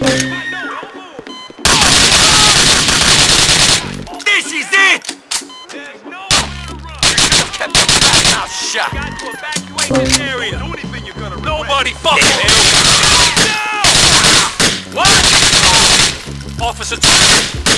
This is it! Kept your fat mouth shut. Got to evacuate this area. Do anything you're gonna Nobody fucking here. What? Officer.